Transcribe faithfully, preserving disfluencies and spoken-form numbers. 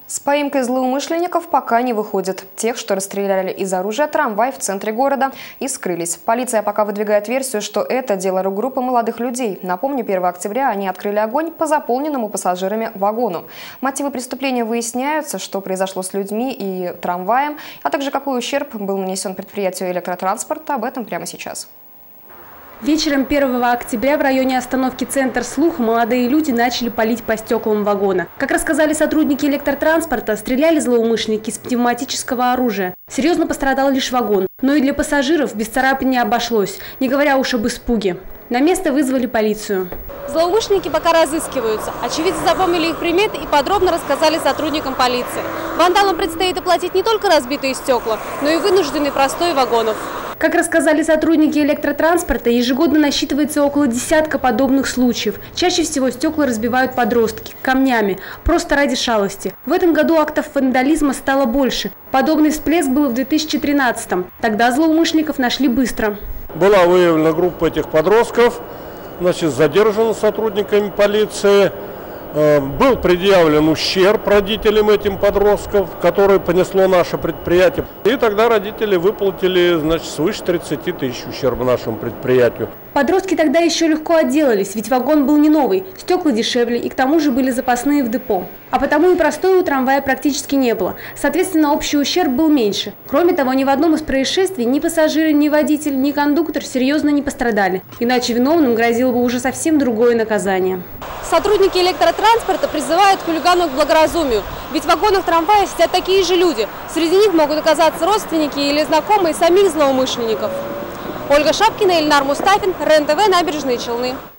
С поимкой злоумышленников пока не выходит. Тех, что расстреляли из оружия трамвай в центре города и скрылись. Полиция пока выдвигает версию, что это дело рук группы молодых людей. Напомню, первого октября они открыли огонь по заполненному пассажирами вагону. Мотивы преступления выясняются, что произошло с людьми и трамваем, а также какой ущерб был нанесен предприятию электротранспорта. Об этом прямо сейчас. Вечером первого октября в районе остановки «Центр Слух» молодые люди начали палить по стеклам вагона. Как рассказали сотрудники электротранспорта, стреляли злоумышленники из пневматического оружия. Серьезно пострадал лишь вагон. Но и для пассажиров без царапин не обошлось, не говоря уж об испуге. На место вызвали полицию. Злоумышленники пока разыскиваются. Очевидцы запомнили их приметы и подробно рассказали сотрудникам полиции. Вандалам предстоит оплатить не только разбитые стекла, но и вынужденный простой вагонов. Как рассказали сотрудники электротранспорта, ежегодно насчитывается около десятка подобных случаев. Чаще всего стекла разбивают подростки камнями, просто ради шалости. В этом году актов вандализма стало больше. Подобный всплеск был в две тысячи тринадцатом. Тогда злоумышленников нашли быстро. Была выявлена группа этих подростков, значит, задержана сотрудниками полиции. Был предъявлен ущерб родителям этим подростков, который понесло наше предприятие. И тогда родители выплатили, значит, свыше тридцати тысяч ущерба нашему предприятию. Подростки тогда еще легко отделались, ведь вагон был не новый, стекла дешевле и к тому же были запасные в депо. А потому и простой у трамвая практически не было. Соответственно, общий ущерб был меньше. Кроме того, ни в одном из происшествий ни пассажиры, ни водитель, ни кондуктор серьезно не пострадали. Иначе виновным грозило бы уже совсем другое наказание. Сотрудники электротранспорта призывают хулиганов к благоразумию. Ведь в вагонах трамвая сидят такие же люди. Среди них могут оказаться родственники или знакомые самих злоумышленников. Ольга Шапкина, Ильнар Мустафин, РЕН-ТВ, Набережные Челны.